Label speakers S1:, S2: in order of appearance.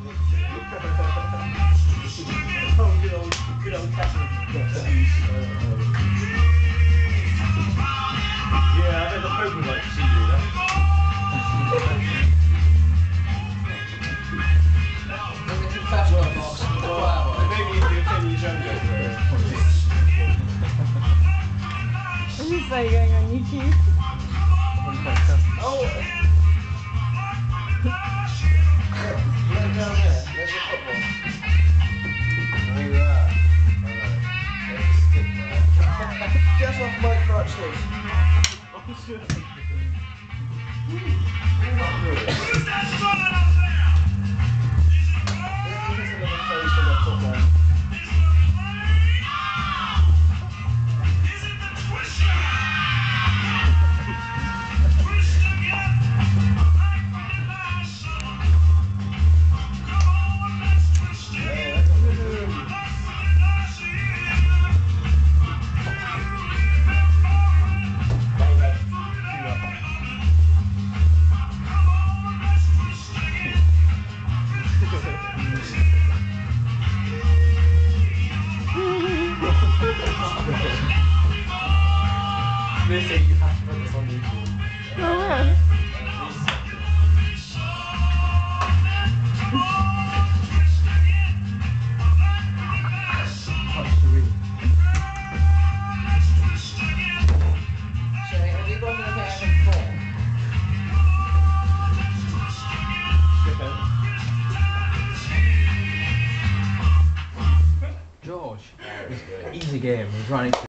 S1: Oh, good old Catherine. Yeah, I bet the Pope would like to see you, that. Well, maybe if you're 10 years younger.
S2: This is like going on YouTube.
S1: Oh! Look down there, there's a football. Look at that. There's a stick there. Just off my crutches. Who's that running up there? This is a little face for the football. They say you have to put this on YouTube.
S2: Oh, yeah.
S3: George, easy game. He's running.